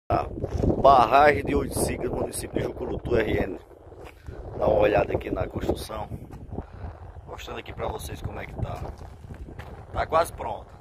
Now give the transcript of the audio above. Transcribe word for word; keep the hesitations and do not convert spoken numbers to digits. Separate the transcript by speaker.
Speaker 1: A barragem de Oiticica, município de Jucurutu, R N. Dá uma olhada aqui na construção. Mostrando aqui pra vocês como é que tá. Tá quase pronto.